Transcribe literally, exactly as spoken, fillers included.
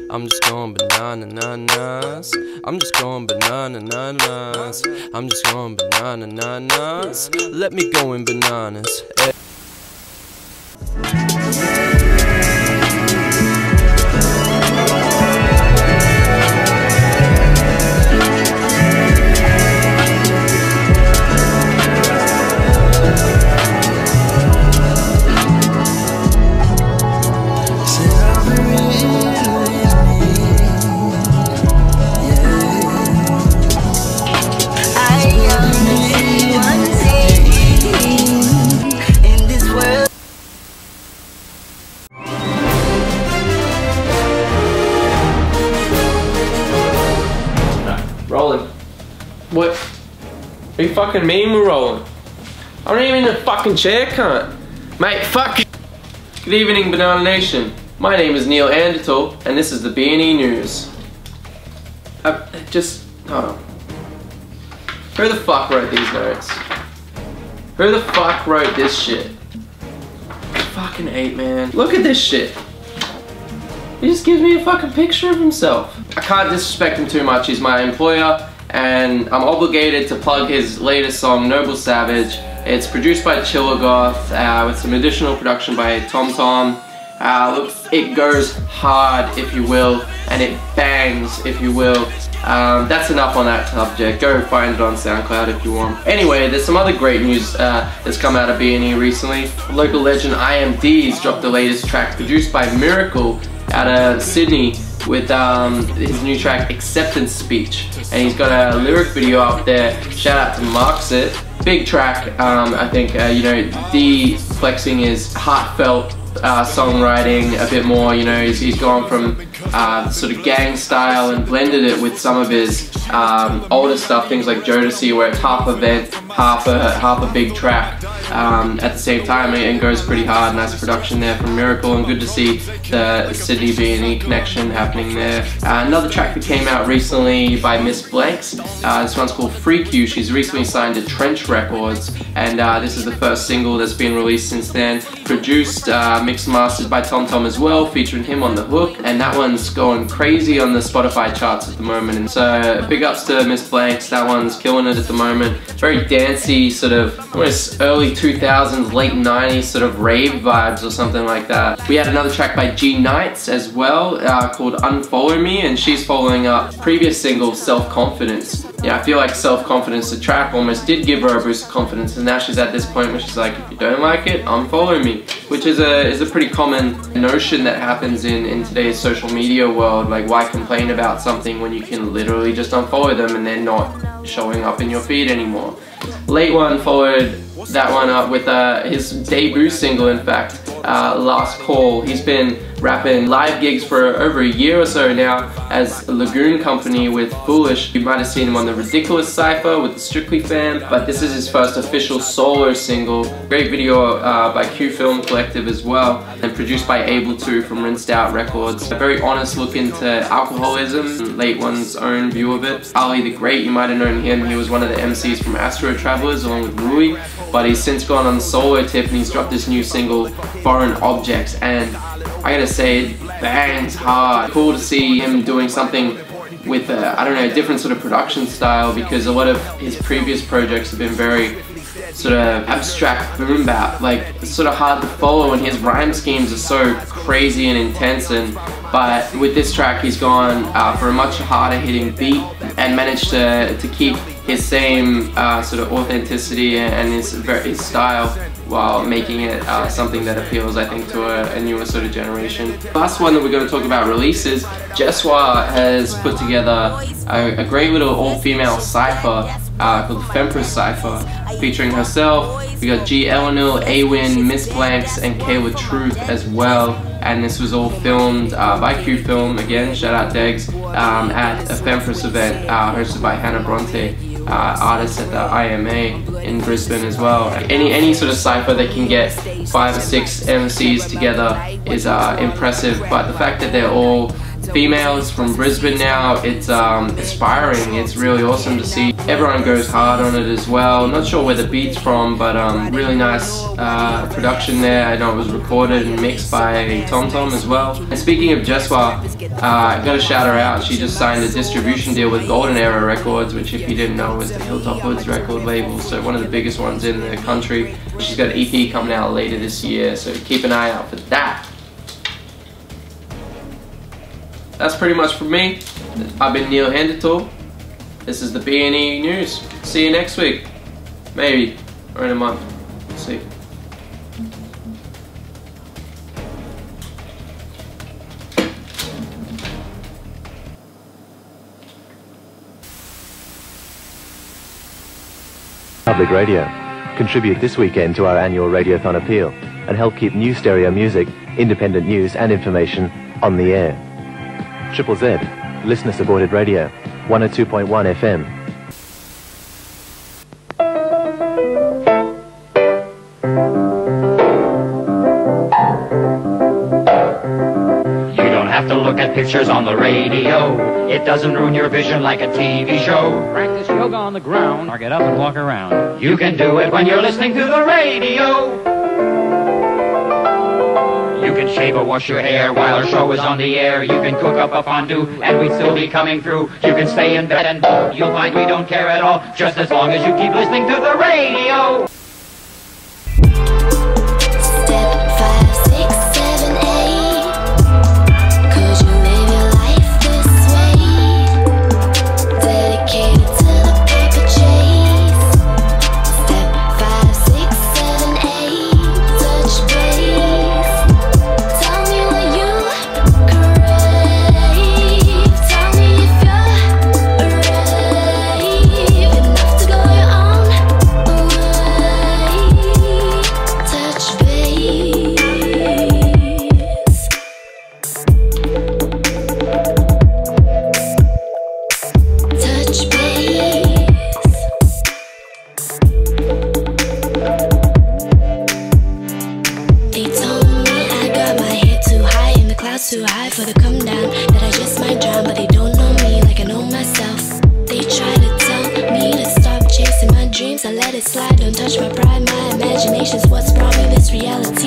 I'm just going bananas. I'm just going bananas. I'm just going bananas. Let me go in bananas. Hey. Rolling. What? Are you fucking mean we're rolling? I'm not even in a fucking chair, cunt. Mate, fuck. Good evening, Banana Nation. My name is Neil Andertal, and this is the B and E News. I just, oh. Who the fuck wrote these notes? Who the fuck wrote this shit? Fucking eight, man. Look at this shit. He just gives me a fucking picture of himself. I can't disrespect him too much. He's my employer, and I'm obligated to plug his latest song, Noble Savage. It's produced by Chilligoth, uh, with some additional production by Tom Tom. Uh, look, it goes hard, if you will, and it bangs, if you will. Um, that's enough on that subject. Go find it on SoundCloud if you want. Anyway, there's some other great news uh, that's come out of B and E recently. Local legend I M D's dropped the latest track produced by Miracle out of Sydney with um, his new track Acceptance Speech, and he's got a lyric video up there. Shout out to Marksit. Big track. um, I think uh, you know, D flexing his heartfelt uh, songwriting a bit more. You know, he's, he's gone from uh, sort of gang style and blended it with some of his um, older stuff, things like Jodeci, where it's half a vent, half a half a big track um, at the same time, and goes pretty hard. Nice production there from Miracle, and good to see the Sydney B and E connection happening there. Uh, another track that came out recently by Miss Blanks. Uh, this one's called Freak You. She's recently signed to Trench Records, and uh, this is the first single that's been released since then. Produced, uh, mixed and mastered by Tom Tom as well, featuring him on the hook, and that one's going crazy on the Spotify charts at the moment. And so big ups to Miss Blanks. That one's killing it at the moment. Very dancey, sort of almost early two thousands, late nineties sort of rave vibes or something like that. We had another track by G Nights as well, uh, called Unfollow Me, and she's following up previous single Self Confidence. Yeah, I feel like Self Confidence, the track, almost did give her a boost of confidence, and now she's at this point where she's like, if you don't like it, unfollow me, which is a is a pretty common notion that happens in in today's social media world. Like, why complain about something when you can literally just unfollow them and they're not showing up in your feed anymore? Late One followed that one up with uh, his debut single, in fact, uh, Last Call. He's been rapping live gigs for over a year or so now as a Lagoon Company with Foolish. You might have seen him on the Ridiculous Cypher with the Strictly Fam, but this is his first official solo single. Great video uh, by Q Film Collective as well, and produced by Able two from Rinsed Out Records. A very honest look into alcoholism, Late One's own view of it. Ali the Great, you might have known him. He was one of the M Cs from Astro Travelers along with Rui, but he's since gone on the solo tip and he's dropped this new single, Foreign Objects, and I gotta say, it bangs hard. Cool to see him doing something with a, I don't know, a different sort of production style, because a lot of his previous projects have been very sort of abstract boom bap. Like, it's sort of hard to follow, and his rhyme schemes are so crazy and intense, and but with this track he's gone uh, for a much harder hitting beat and managed to, to keep his same uh, sort of authenticity and his, his style, while making it uh, something that appeals, I think, to a, a newer sort of generation. Last one that we're going to talk about releases, Jeswa has put together a, a great little all-female cypher uh, called the Fempress Cypher, featuring herself. We got G Eleanor, Awin, Miss Blanks, and Kayla Truth as well. And this was all filmed uh, by Q Film, again, shout out Degs, um, at a Fempress event uh, hosted by Hannah Bronte. Uh, artists at the I M A in Brisbane as well. Any any sort of cypher that can get five or six M Cs together is uh, impressive, but the fact that they're all females from Brisbane now, it's um, inspiring. It's really awesome to see. Everyone goes hard on it as well. Not sure where the beat's from, but um, really nice uh, production there. I know it was recorded and mixed by Tom Tom as well. And speaking of Jeswa, uh, I gotta shout her out. She just signed a distribution deal with Golden Era Records, which if you didn't know is the Hilltop Hoods record label, so one of the biggest ones in the country. She's got an E P coming out later this year, so keep an eye out for that. That's pretty much for me. I've been Neil Hendertal. This is the B and E News. See you next week. Maybe. Or in a month. We'll see. Public Radio. Contribute this weekend to our annual Radiothon appeal and help keep new stereo music, independent news and information on the air. Triple Z, listener supported radio, one oh two point one F M. You don't have to look at pictures on the radio. It doesn't ruin your vision like a T V show. Practice yoga on the ground or get up and walk around. You can do it when you're listening to the radio. You can shave or wash your hair while our show is on the air. You can cook up a fondue and we'd still be coming through. You can stay in bed and you'll find we don't care at all, just as long as you keep listening to the radio. Too high for the come down, that I just might drown, but they don't know me like I know myself. They try to tell me to stop chasing my dreams. I let it slide, don't touch my pride. My imagination's what's brought me this reality.